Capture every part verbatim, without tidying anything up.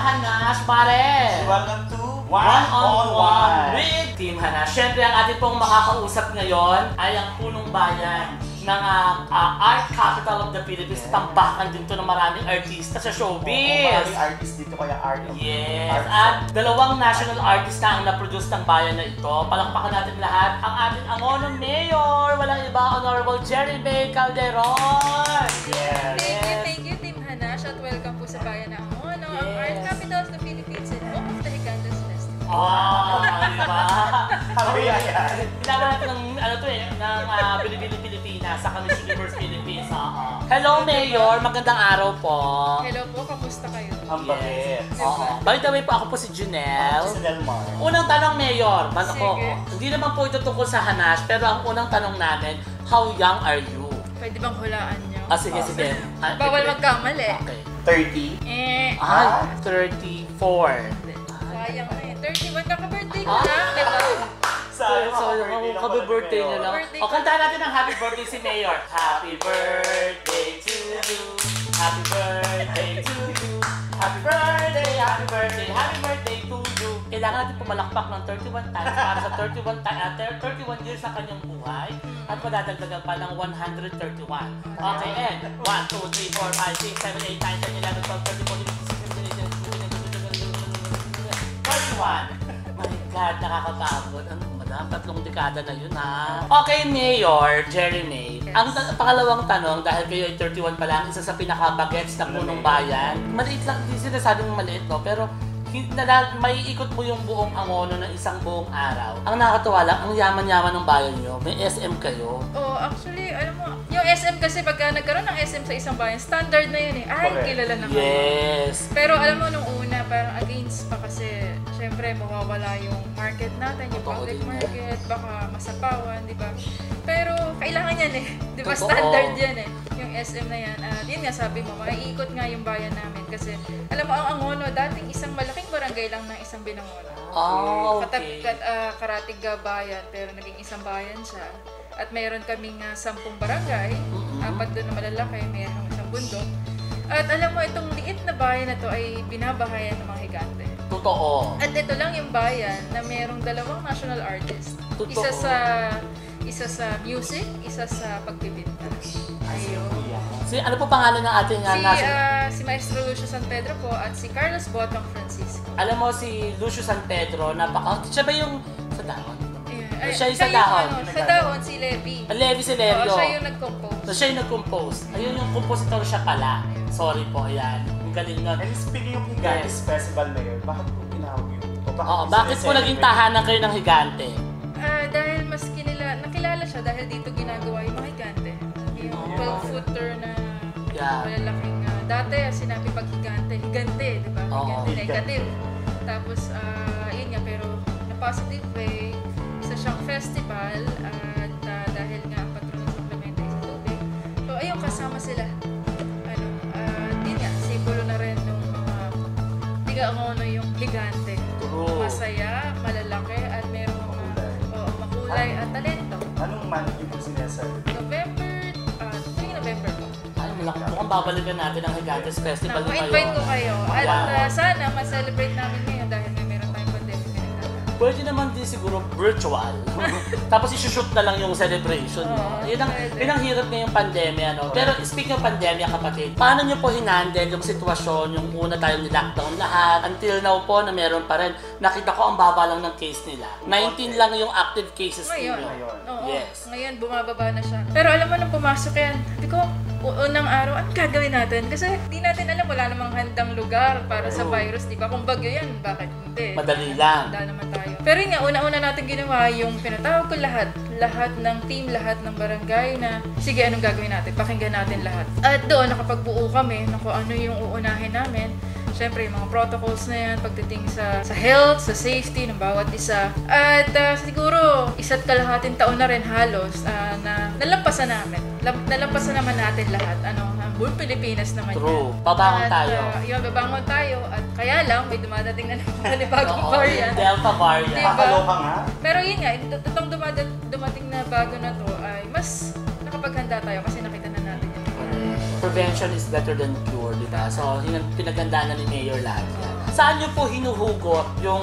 Hanash, pare! Welcome to One on One with Team Hanash. Siyempre, ang ating pong makakausap ngayon ay ang punong bayan ng uh, uh, Art Capital of the Philippines. Yeah. Tambakan din to ng maraming artista sa showbiz. Oo, maraming artist dito kaya art of Yes. art. At dalawang national artist na ang na-produce ng bayan na ito. Palakpakan natin lahat ang ating Angono Mayor. Walang iba, Honorable Jerry May Calderon. Yes. Thank you, thank you, Team Hanash, at welcome po sa bayan ng Angono, ang Art Capital of the Philippines and home of the Higandas Festival. Oh, diba? Happy yan. Ginagawa natin ng, ano to eh, ng uh, Bilibili Pilipinas sa Miss Universe Philippines. Uh, Hello, Mayor! Magandang araw po. Hello po, kamusta kayo? Ang bagit. Oo. By the way po, ako po si Junel. Ako si Delmar. Unang tanong, Mayor. Bago ko, Sige. hindi naman po ito tungkol sa Hanash, pero ang unang tanong namin, how young are you? Pwede bang hulaan nyo? Ah, sige, Ah, sige. Ah, Bawal sige. magkamali. Okay. thirty. Eh, Ay, thirty-four. sayang na eh. thirty-one, kaka-birthday ko Ah. lang, diba? Sayang, So, birthday lang happy pala birthday ni niya Mayor. lang. Birthday O, ko. kantahan natin ang happy birthday si Mayor. Happy birthday to you. Happy birthday to you. Happy birthday, happy birthday, happy birthday to you. Kailangan natin pumalakpak ng thirty-one times para sa thirty-one, ti- uh, thirty-one years sa kanyang buhay at madadagdagan pa ng one hundred thirty-one. Okay, and one, two, three, four, five, six, seven, eight, nine, ten, eleven, twelve, thirteen, fourteen, fifteen, sixteen, seventeen, eighteen, thirty-one. My God, nakakapagod. Ano, madam? Tatlong dekada na yun, ha? Okay, Mayor Jerry May. Yes. Ang ta- pangalawang tanong, dahil kayo ay thirty-one pa lang, isa sa pinaka-bagets na punong bayan. Maliit lang, hindi sinasabing maliit, no? Pero hin- nala- may ikot mo yung buong Angono ng isang buong araw. Ang nakakatawa lang, ang yaman-yaman ng bayan nyo. May S M kayo. Oh, actually, alam mo, yung S M kasi pagka nagkaroon ng S M sa isang bayan, standard na yun eh. Ay, Correct. kilala na kayo. Yes. Pero alam mo, nung una, parang against pa kasi, syempre, mawawala yung market natin, yung Totoo public din. market, baka masapawan, di ba? Pero kailangan yan eh. Di ba? Totoo. Standard yan eh. Yung S M na yan. At yun nga, sabi mo, maiikot nga yung bayan namin. Kasi, alam mo, ang Angono, dating isang malaking barangay lang ng isang Binangono. Oh, Katab, okay. kat, ah, Karatiga bayan, pero naging isang bayan siya. At mayroon kaming uh, sampung barangay, Mhm. apat doon na malalaki, mayroong isang bundok. At alam mo, itong liit na bayan na to ay binabahayan ng mga higante. Totoo. At ito lang yung bayan na mayroong dalawang national artist. Totoo. Isa sa isa sa music, isa sa pagbibinta. Ayun. Si, ano po pangalan ng ating uh, Si, national... ah, si Maestro Lucio San Pedro po at si Carlos Botong Francisco. Alam mo si Lucio San Pedro, napaka... Siya ba yung sa dahon? Ayan. Ay, Siya yung sa yung dahon. ano, sa dahon, si Levi. Levi Oo, Celerio. siya yung nag-compose. So siya yung nag-compose. Ayun yung compositor siya pala. Sorry po, ayan. Ang galing nun. And speaking of Higantes Festival, Mayor, bakit po tinawag yun? O Oo, bakit po naging sineselebrate? tahanan kayo ng higante? Ah, dahil mas kinila, nakilala siya dahil dito ginagawa yung mga higante. Yung Oh. twelve-footer na Yeah. malalaking, ah, dati sinabi pag higante, higante, di ba? Oo. Higante, negative. Tapos, ah, yun nga, pero na positive way, isa siyang festival at ah, dahil nga ang patron ng suplemento ay sa tubig. So, ayun, kasama sila. Ano, ah, yun nga, simbolo na rin ng mga tiga Angono yung higante. True. Masaya, malalaki, at merong mga oo, makulay at talento. Anong month yun po sineselebrate? November, ah, tuwing November po. Ay, malaki. Mukhang babalikan natin ang Higantes Festival Naku, ngayon. invite ko kayo. At Yeah. ah, sana ma-celebrate namin ngayon dahil may meron tayong pandemic na nagtataan. Pwede naman din siguro virtual. Tapos isushoot na lang yung celebration. No? Oo, Yun ang, pwede. yun ang hirap ngayong pandemya. No? Pero speaking of pandemya, kapatid, paano nyo po hinandle yung sitwasyon, yung una tayong nilockdown lahat, until now po na meron pa rin, nakita ko ang baba lang ng case nila. nineteen lang yung active cases Ngayon. ninyo. Ngayon. Oo, Yes. ngayon bumababa na siya. Pero alam mo nung pumasok yan, sabi ko, u- unang araw, anong gagawin natin? Kasi di natin alam, wala namang handang lugar para sa Oo. virus, di ba? Kung bagyo yan, bakit hindi? Madali lang. Handa naman tayo. Pero yun nga, una-una natin ginawa yung pinatawag ko lahat, lahat ng team, lahat ng barangay na, sige, anong gagawin natin? Pakinggan natin lahat. At doon, nakapagbuo kami na kung ano yung uunahin namin. Siyempre, yung mga protocols na yan, pagdating sa, sa health, sa safety ng bawat isa. At ah, siguro, isa't kalahating taon na rin halos ah, na nalampasan namin. Lam- nalampasan naman natin lahat. Ano, ang buong Pilipinas naman True. yan. Babangon At, tayo. ah, yun, babangon tayo. At kaya lang, may dumadating na naman panibagong Oo, variant. yung Delta variant. Diba? Kakaloka nga. Pero yun nga, itong dumating, dumating na bago na to ay mas nakapaghanda tayo kasi nakita na natin yun. Prevention is better than cure, di ba? So, yun ang pinagandaan na ni Mayor lahat yan. saan nyo po hinuhugot yung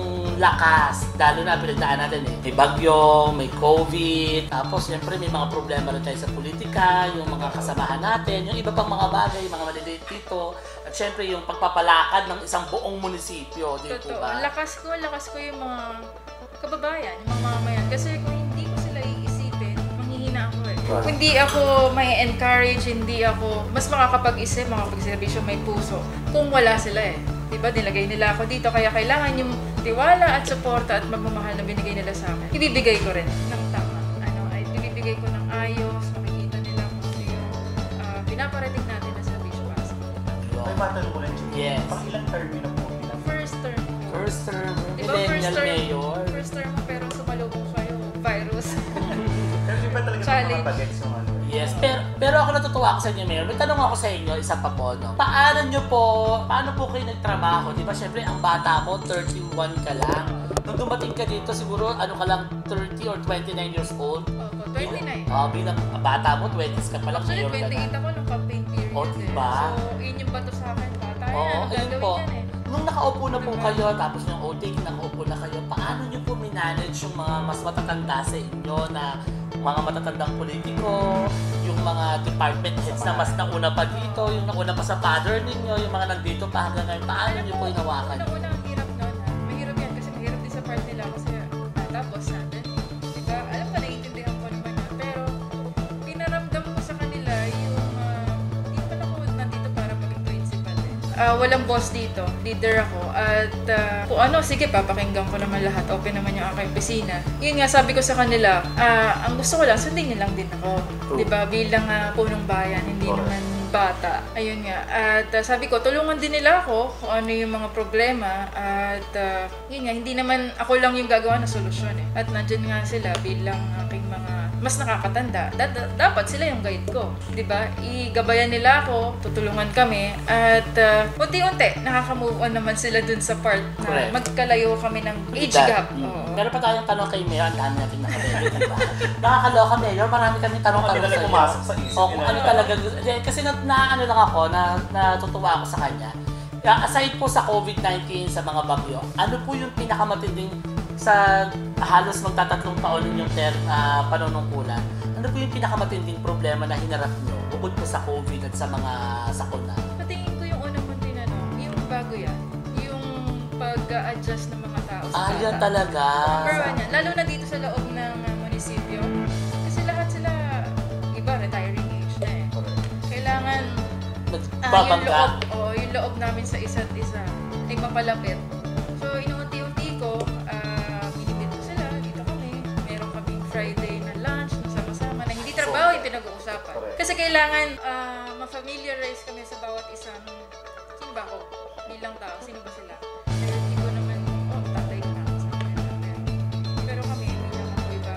lakas? Lalo na pinagdaan natin eh. May bagyo, may COVID, tapos siyempre may mga problema rin tayo sa politika, yung mga kasamahan natin, yung iba pang mga bagay, mga maliliit dito. At siyempre yung pagpapalakad ng isang buong munisipyo, di po Totoo. ba? Lakas ko, lakas ko yung mga kababayan, yung mga mamayan. Kasi kung hindi ko sila iisipin, manghihina ako eh. Wow. Hindi ako may encourage, hindi ako, mas makakapag-isip, makakapag-servisyo, may puso, kung wala sila eh. Diba, nilagay nila ako dito, kaya kailangan yung tiwala at suporta at magmamahal na binigay nila sa akin. Ibibigay ko rin ng tama. Ano, ay ibibigay ko ng ayos, makikita nila kung ano yung uh, pinaparating natin na servisyo para sa kanila. May matanong ko lang, Yes. pang ilang term yun na po bilang? First term. First term, Diba, first millennial term, mayor. first term mo pero sumalubong kayo, virus. Pero di ba talaga Challenge. makapag-gets yung ano? Yes, pero pero ako natutuwa ako sa inyo, Mayor. May tanong ako sa inyo, isa pa po, no? Paano nyo po, paano po kayo nagtrabaho? Di ba, syempre, ang bata mo, thirty-one ka lang. Nung dumating ka dito, siguro, ano ka lang, thirty or twenty-nine years old? Opo, twenty-nine. Ah, bilang bata mo, twenties ka pa lang, Actually, Mayor ka na. twenty-eight ako nung campaign period. Oh, eh. diba? So, yun yung bato sa akin, bata yan. Oo, Ang ayun gagawin po. yan eh. Nung nakaupo na po kayo, tapos yung O T K, nakaupo na kayo, paano nyo po minanage yung mga mas matatanda sa inyo na mga matatandang politiko, yung mga department heads na mas nauna pa dito, yung nauna pa sa father ninyo, yung mga nandito pa hanggang ngayon, paano nyo po hinawakan? Unang-una, ang hirap nun ha. Mahirap yan kasi mahirap din sa part nila kasi bata, boss natin. Diba? Alam ko, naiintindihan ko naman yan. Pero, pinaramdam ko sa kanila yung, uh, hindi naman ako nandito para maging principal eh. Ah, walang boss dito, leader ako. At ah, kung ano, sige, papakinggan ko naman lahat. Open naman yung aking opisina. Yun nga, sabi ko sa kanila, ah, ang gusto ko lang, sundin niyo lang din ako. True. Diba? Bilang ah, punong bayan, hindi Correct. naman bata. Ayun nga. At ah, sabi ko, tulungan din nila ako kung ano yung mga problema. At ah, yun nga, hindi naman ako lang yung gagawa ng solusyon eh. At nandyan nga sila bilang aking mga mas nakakatanda. Da- da- dapat sila yung guide ko. Diba? Igabayan nila ako, tutulungan kami. At uh, unti-unti, nakaka-move on naman sila dun sa part na Correct. magkalayo kami ng age Edad. gap. Mm. Oo. Meron pa tayong tanong kay Mayor, ang dami natin nakabili, di ba? Nakakaloka, Mayor, marami kami tanong-tanong Hindi sa lang iyo. pumasok sa isip O kung nila. ano talaga, eh, kasi na, na ano lang ako, na natutuwa ako sa kanya. Yeah, aside po sa COVID nineteen, sa mga bagyo, ano po yung pinakamatinding sa halos magtatatlong taon yung ter, uh, panunungkulan? Ano po yung pinakamatinding problema na hinarap nyo bukod po sa COVID at sa mga sakuna? Patingin ko yung unang munti na no, yung bago yan. Yung pag-adjust ng mga tao sa Ah, yan bata. talaga. Number one yan. Lalo na dito sa loob ng uh, munisipyo. Kasi lahat sila, iba, retiring age na eh. Correct. Kailangan Ah, yung Nagbabangga. loob, oh, yung loob namin sa isa't isa ay mapalapit. So, inuunti-unti ko, ah, binibit ko sila, dito kami. Meron kaming Friday na lunch, na sama-sama, na hindi trabaho yung pinag-uusapan. Correct. Kasi kailangan ah, ma-familiarize kami sa bawat isang, sino ba ako? Bilang tao, sino ba sila? Pero hindi ko naman, oh, tatay ko na ako sa kanila. Pero, pero kami, bilang ako iba,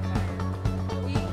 yung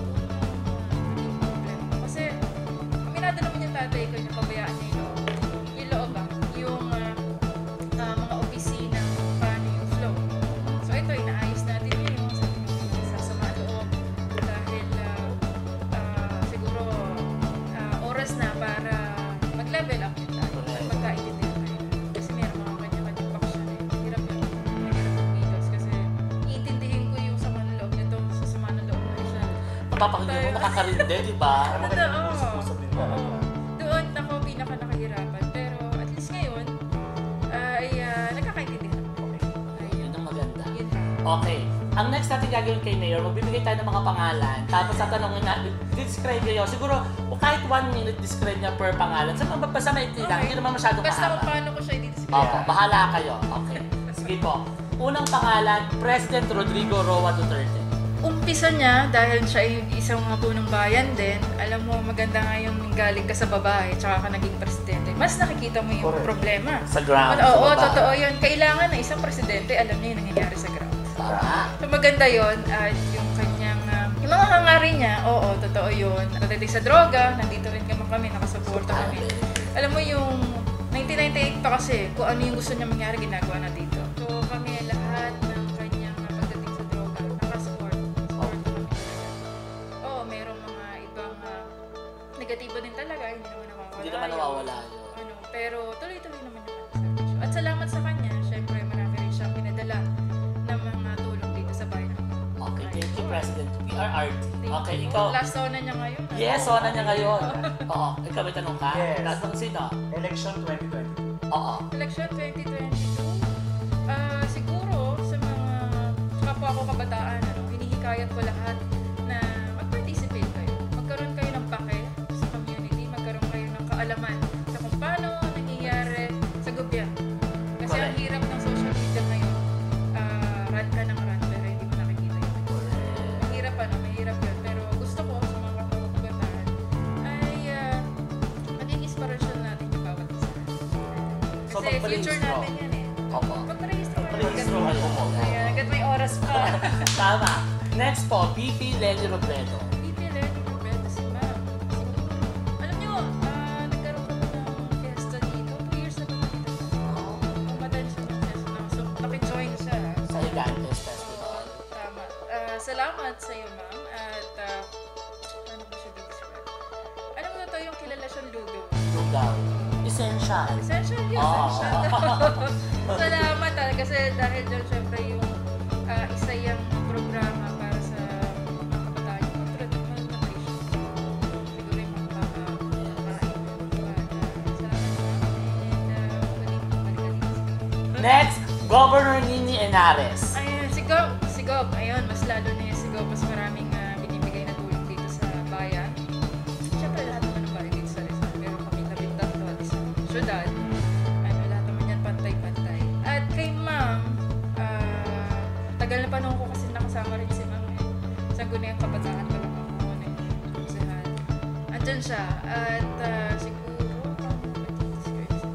yung problema. Kasi, aminado naman yung tatay ko, yung pabayaan niya yung loob. Yung loob ah, yung ah, ah, mga opisina, paano yung flow. So ito, inaayos natin yun. Sabi ko, sasama loob. Dahil ah, ah, siguro ah, oras na para mag-level up din tayo. Magkaintindihan tayo. Kasi meron mga kanya-kanyang paksyon eh. Hirap yun. Mahirap mag-milos kasi iintindihin ko yung sama ng loob nito sa sama ng loob na siya. Mapapakinggan mo, nakakarinde, di ba? Ay, maganda yung usap-usap din talaga. Oo. Doon ako pinaka nakahirapan. Pero at least ngayon, ay uh, nagkakaintindihan. Ayun. Yun ang maganda. Yun. Okay. Ang next natin gagawin kay Mayor, magbibigay tayo ng mga pangalan. Tapos tatanungin natin, describe niyo. Siguro, o kahit one minute, describe niya per pangalan. Sa mga basta maikli lang, Okay. hindi naman masyadong Basta kung mahaba. paano ko siya i-describe. Opo, bahala kayo. Okay. Sige po. Unang pangalan, President Rodrigo Roa Duterte. Umpisa niya, dahil siya ay isang mga punong bayan din, alam mo, maganda nga yung galing ka sa babae, tsaka ka naging presidente. Mas nakikita mo yung Correct. problema. Sa ground. Oo, oo, sa baba. totoo yun. Kailangan na isang presidente, alam niya yung nangyayari sa ground. Tama. So maganda yun, at yung kanyang, uh, yung mga hangarin niya, oo, totoo yun. Pagdating sa droga, nandito rin kami kami, nakasuporta kami. Alam mo yung nineteen ninety-eight pa kasi, kung ano yung gusto niya mangyari, ginagawa na dito. So kami lahat ng kanyang uh, pagdating sa droga, nakasupport. Support kami talaga. Oo, merong mga ibang uh, negatibo din talaga, hindi naman nawawala. Hindi naman yun. nawawala yun. Ano, pero tuloy-tuloy naman yung service. At party. Okay, ikaw. Last zona niya ngayon. ah. Yes, zona niya ngayon. Oo, ikaw may tanong ka? Yes. Last ng sino? Election twenty twenty. Oo. Election twenty twenty-two, ah siguro sa mga kapwa ko kabataan, ano, hinihikayat ko lahat na mag-participate kayo. Magkaroon kayo ng pake sa community, magkaroon kayo ng kaalaman sa kung paano nangyayari sa gobyerno. Kasi ang Correct. hirap ng social media ngayon, ah run ka ng run pero hindi mo nakikita yun. Mahirap ano, mahirap yun. Pero gusto ko sa mga kapwa ko kabataan ay ah, maging inspirasyon natin yung bawat isa. So, Kasi future mag-brainstorm. natin yan eh. Opo. Mag-register ka. Mag-brainstorm kayo. Ayan, agad may oras pa. Tama. Next po, B P Lenny Robredo. P P Lenny Robredo si ma'am. Siguro. Alam nyo, ah, nagkaroon kami ng fiesta dito. Two years na kami dito. Umadan siya ng fiesta na. So, nakijoin siya. Sa Gigantes Festival. Tama. Ah, salamat sa iyo, ma'am. At, ah, ano ba siya describe? Alam mo na to yung kilala siyang lugaw. Lugaw. Essential. Essential yun, Oo. essential. Salamat talaga kasi dahil dyan syempre yung ah, isa yung programa para sa mga kabataan yung control ng malnutrition. Siguro yung mga makakain. Salamat naman. And uh, magaling magaling. Next, Governor Nini Henares. Ayun, si Gob, si Gob, ayun, mas lalo na yung si Gob, mas maraming ah, binibigay na tulong dito sa bayan. Siyempre lahat naman ng bayan dito sa Rizal, pero kami labindang to at sa syudad, ano, lahat naman yan pantay-pantay. At kay ma'am, ah, tagal na panahon ko kasi nakasama rin si ma'am eh. Sa Gunayang Kabataan pa lang ako noon eh, konsehan. Andyan siya, at ah, siguro, paano ko ma-describe siya?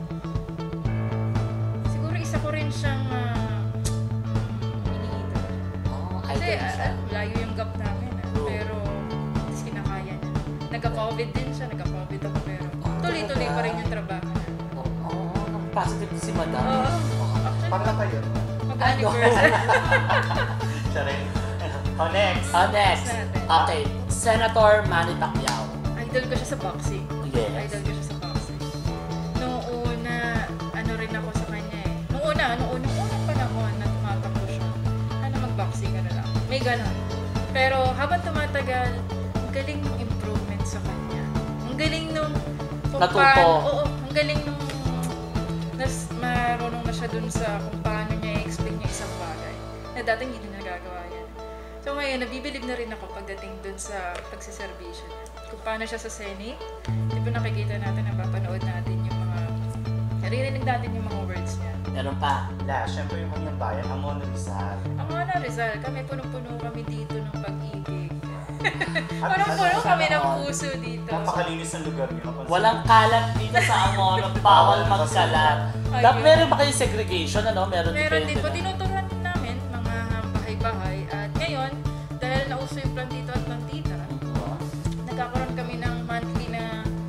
Siguro isa ko rin siyang ah, iniidol. Oh, Kasi idol ah, siya. ah, layo yung gap namin ah. True. Pero at least kinakaya niya. Nagka-COVID din siya, nagka-COVID ako pero tuloy-tuloy pa rin yung trabaho na. Oo, oh, positive si Madam. Oo. Paano na kayo? Mag-anniversary. Siya rin. Oh, next. Ah, next. Okay, Senator Manny Pacquiao. Idol ko siya sa boxing. Yes. Idol ko siya sa boxing. Noong una, ano rin ako sa kanya eh. Noong una, noong unang unang panahon na tumatakbo siya, ano mag-boxing ka na lang. May ganon. Pero habang tumatagal, ang galing ng improvement sa kanya. Ang galing nung kung Natuto. paano- Oo, ang galing nung nas, marunong na siya dun sa kung paano niya i-explain yung isang bagay. Na dati hindi na nagagawa yan. So ngayon, nabibilib na rin ako pagdating dun sa pagsiservisyo niya. Kung paano siya sa Senate, di ba nakikita natin, napapanood natin yung mga, naririnig natin yung mga words niya. Meron pa. La, syempre yung kanyang bayan, Amon Rizal. Ang mga Rizal, kami punong-puno kami dito ng pag-ibig. At Punong-puno ano, kami ng ano, puso dito. Napakalinis ng lugar niyo. Walang kalat dito sa Amon, bawal magkalat. Ayun. Dap, meron ba kayo segregation, ano? Meron, Meron din depende po, na. tinuturuan din namin mga bahay-bahay. At ngayon, dahil nauso yung plantito at plantita, nagkakaroon kami ng monthly na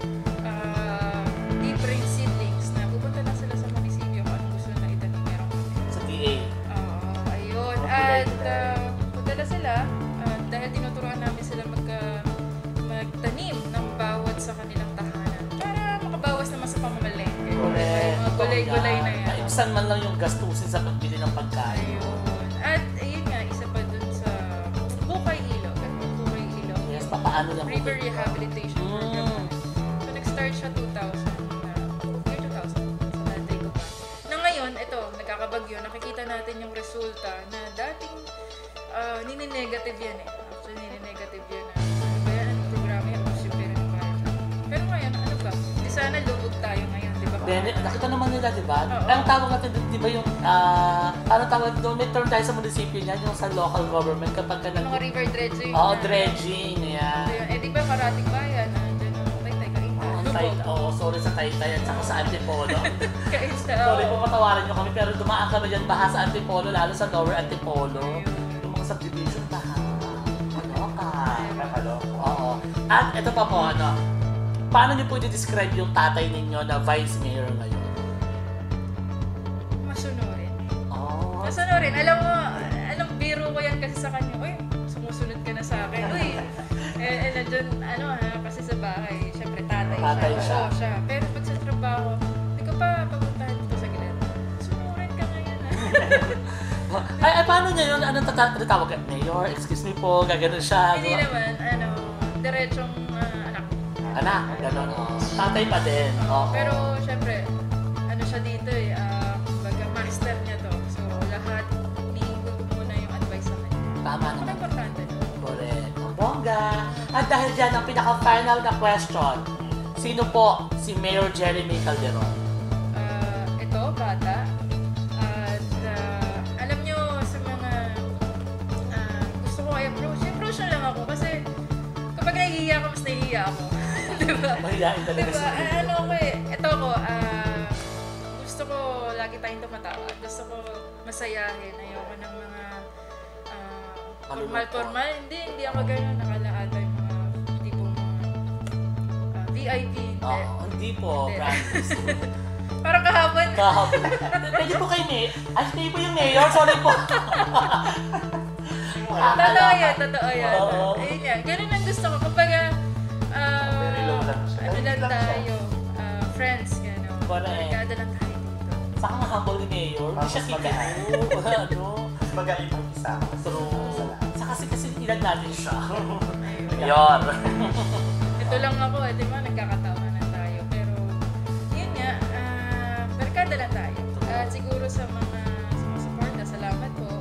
ah, different seedlings na pupunta na sila sa munisipyo kung anong gusto na itanim meron kami. Sa T A. Oo, ayun. Mga At gulay-gulay. uh, pagdala sila, ah, dahil tinuturuan namin sila magka, magtanim ng bawat sa kanilang tahanan para makabawas naman sa pamamalengke. Correct. Mga gulay-gulay na yan. Maibsan man lang yung gastusin sa pagbili ng pagkain. Ayun. At ayun nga, isa pa dun sa Bukay Ilog. Ano yung Bukay Ilog? Yes, papaano yung River Rehabilitation Program. Mm. So, nag-start siya two thousand, na year two thousand, sa tatay ko pa. Na ngayon, ito, nagkakabagyo, nakikita natin yung resulta na dating uh, nini-negative yan eh. Actually, nini-negative yan na, ano ba yan, ang programa yan, gusto pero ng bayan. Pero ngayon, ano ba? Di sana lubog tayo ngayon, di ba? Then, nakita naman nila, di ba? Oo. Ang tawag natin, di ba yung, ah, ano tawag doon, may term tayo sa munisipyo niyan, yung sa local government, kapag ka Yung mga nag- river dredging. Oo, na- dredging, yan. So, yun. Eh, di ba karating bayan, nandiyan ang Taytay, Kainta, Oo, Lubog. tay- Oo, sorry sa Taytay at saka sa Antipolo. Kainta, Sorry oo. po, patawarin nyo kami, pero dumaan kami dyan baha sa Antipolo, lalo sa Lower Antipolo. Ayun. Yung mga subdivision, baha. Ano ka? Nakalo. Oo. At ito pa po, ano, paano nyo po i-describe yung tatay ninyo na vice mayor ngayon? Masunurin. Oh, Masunurin. Alam mo, alam, biro ko yan kasi sa kanya. Uy, sumusunod ka na sa akin. Uy, eh, eh nandiyan, ano ha, kasi sa bahay, syempre tatay, Tatay siya. siya. Oo, siya. Pero pag sa trabaho, hindi ko pa papuntahan dito sa gilid. Sunurin ka ngayon ha. Ay, ay, paano niya yun? Anong tata- tatawag? Mayor, excuse me po, gaganon siya. Hindi diba? naman, ano, diretsong ah, anak. Anak, gano'n. Oh. Tatay pa din. Oo. Pero, syempre, ano siya dito eh, ah, kumbaga, master niya to. So, lahat, hinihingo ko muna yung advice sa kanya. Tama Ano naman. importante? Correct. Ang bongga. At dahil dyan, ang pinaka-final na question. Sino po si Mayor Jeremy Calderon? Ah, ito, bata. At ah, alam nyo sa mga ah, gusto ko i-approach, i-approach na lang ako kasi kapag nahihiya ako, mas nahihiya ako. diba? Mahihain talaga Diba? si Ah, ano ko eh, ito ko, ah, gusto ko lagi tayong tumatawa. Gusto ko masayahin. Ayoko ng mga ah, formal-formal. Hindi, hindi ako ganun. Nakalaata yung mga tipong mga ah, V I P. Hindi. Oo, hindi po, Hindi. Francis. Parang kahapon. Kahapon. Pwede po kay Mayor. Ay, hindi po yung Mayor. Sorry po. Totoo yan, totoo yan. Oo. Ayun yan. Ganun ang gusto ko. Kumbaga, ah, Very low lang siya. ano Very lang lang siya. tayo, ah, friends, gano'n. Correct. Barkada lang tayo dito. Saka nga humble ni Mayor. Hindi siya Tapos magaling. titigo. Ano? Mas magaling pag isama. True. Saka kasi kasi ilan natin siya. Ayun. Yor. Ito lang ako, eh, di ba? Nagkakatawa na tayo. Pero, yun nga, ah, barkada lang tayo. At siguro sa mga sumusuporta, salamat po.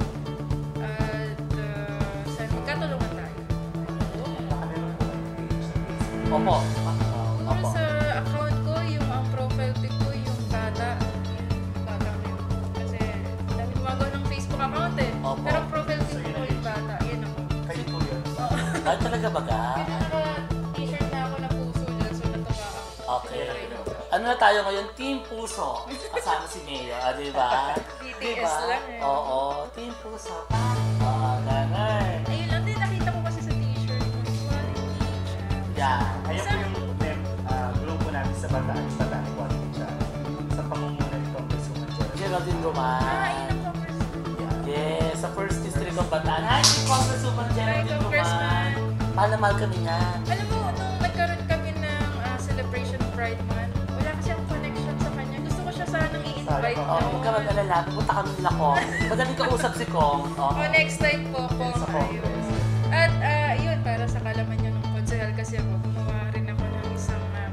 At ah, sana magkatulungan tayo. Baka meron po kayo page sa Facebook. Opo. Siguro Opo. sa account ko, yung ang profile pic ko, yung bata. Yung bata ko yun. Kasi dami gumagawa ng Facebook account eh. Opo. Pero profile pic So, ko yun ang yung bata. Yan ako. Kayo po yun. Oo. Ay, talaga ba ka? Kaya naka-t-shirt na ako na puso dyan. So natuwa ako. Okay. Ano na tayo ngayon? Team Puso. Kasama si Mayor. Ah, di ba? B T S Diba? lang eh. Oo. Team Puso. Ah, ganun. Ayun lang din, nakita ko kasi sa t-shirt ko. Quality. Yeah. Ayun po yung mem, ah, grupo namin sa Bataan, Bataan Quality Chat. Sa pamumuno ni Congresswoman Geraldine. Geraldine Ah, Roman. ayun ang congressman. Yes, sa first district of Bataan. Hi, si Congresswoman Hi, Geraldine Roman. congressman. Mahal na mahal kami niyan. Alam mo, nung nagkaroon kami ng ah, celebration of Pride Month, wala kasi ang connection sa kanya. Gusto ko siya sanang i-invite Sana Oo, po. na. huwag ka mag-alala. Pupunta kami nila ko. Madaling kausap si Kong. Oo. Oh, next time po po. Sa Congress. At ah, yun, para sa kalaman nyo ng konsehal kasi ako, gumawa rin ako ng isang ah,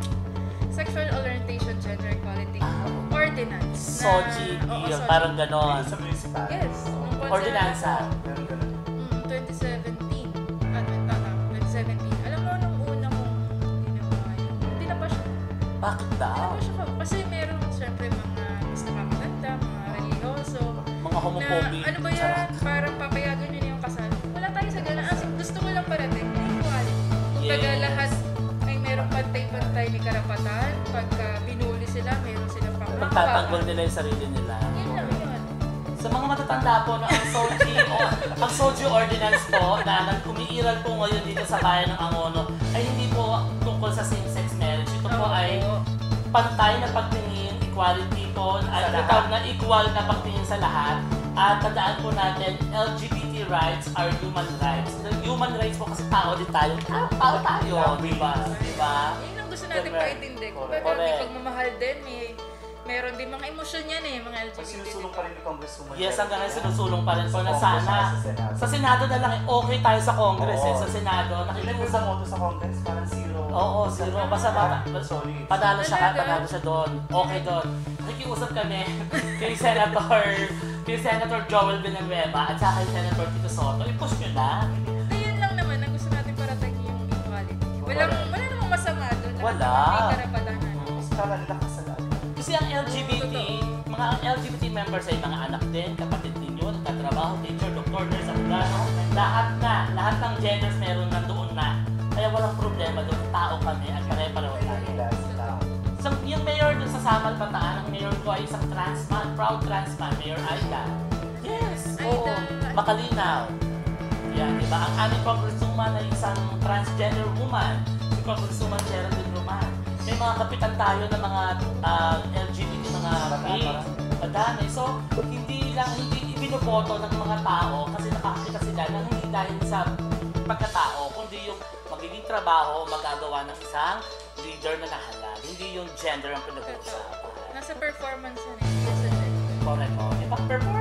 sexual orientation gender equality Ah. ordinance. na- Soji, Oo, yun, Soji. parang ganon. Sa municipal. Yes. nung konsehal Ordinansa. ako, Meron ganun. mm, twenty seventeen. Ano, tama, twenty seventeen. Alam mo, nung una kong ginawa yun, hindi na pa siya. Bakit daw? Ano ba siya ko? Kasi meron siyempre mga mas nakakaganda, mga religyoso, Mga homophobic. na ano ba yan, parang papayagan nyo na yung kasal. Wala tayo sa gano'n. As in, gusto ko lang parating, equality. Kumbaga Yes. lahat ay merong pantay-pantay ni karapatan. Pagka binuli sila, meron silang Pagtatanggol panghahawakan. nila yung sarili nila. Yun lang yun. Sa mga matatanda po na ang Soji o ang Soji Ordinance po na nag-umiiral po ngayon dito sa bayan ng Angono ay hindi po tungkol sa same-sex marriage. Ito po Oo. ay pantay na pagtingin, equality po, ay Sa lahat. tawag na equal na pagtingin sa lahat. At tandaan po natin, L G B T rights are human rights. The human rights po kasi tao din tayo. Ah, tao tayo, di ba? Di ba? Yun ang gusto natin Correct. paintindi. Kumbaga, Correct. may pagmamahal din, may meron din mga emosyon yan eh, mga L G B Pag T. sinusulong pa rin ni Congresswoman Yes, hanggang ngayon Geraldine. sinusulong pa rin po Sa na Congress sana. at sa Senado. Sa Senado na lang, eh, okay tayo sa Congress eh. Oo. Sa Senado, Ilan po nakikiusap. sa moto sa Congress? Parang zero. Oo, zero. Basta bata. Sorry. Panalo siya, Talaga? panalo siya doon. Okay doon. Nakikiusap kami kay Senator, kay Senator Joel Villanueva at saka kay Senator Tito Soto. I-push nyo na. Ayun lang naman, ang gusto natin parating yung equality. Walang, wala namang masama doon. Lahat Wala. naman may karapatan. Mas kala nila kasalanan. Kasi ang L G B T, mga L G B T members ay mga anak din, kapatid ninyo, nagtatrabaho, teacher, doktor, nurse, abogado, lahat na, lahat ng genders meron nandoon na. Kaya walang problema doon, tao kami at pare-pareho tayo. Nila sa tao. So, yung mayor doon sa Samal Bataan, ang mayor ko ay isang trans man, proud trans man, Mayor Aida. Yes, oo, Aida. makalinaw. Yan, di ba? Ang aming congresswoman ay isang transgender woman, si Congresswoman Geraldine Roman. May mga kapitan tayo ng mga ah, L G B T, mga gays, madami. So, hindi lang, hindi ibinoboto ng mga tao kasi nakakita sila na hindi dahil sa pagkatao, kundi yung magiging trabaho o magagawa ng isang leader na nahalal. Hindi yung gender ang pinag-uusapan. Nasa performance yun eh, hindi sa gender. Correct mo. Di ba? Perform. Oo,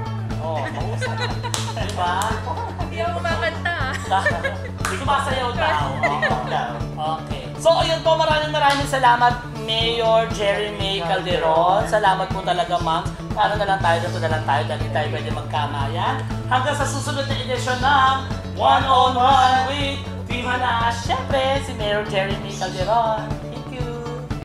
Oo, mahusay. Diba? Hindi ako kumakanta ah. Sumasayaw daw. TikTok daw. Okay. So, ayun po, maraming maraming salamat, Mayor Jerry May Calderon. Salamat po talaga, ma'am. Paano na lang tayo, dito na lang tayo, dahil tayo pwede magkamayan. Hanggang sa susunod na edisyon ng One on One with Team Hanash. Siyempre, si Mayor Jerry May Calderon.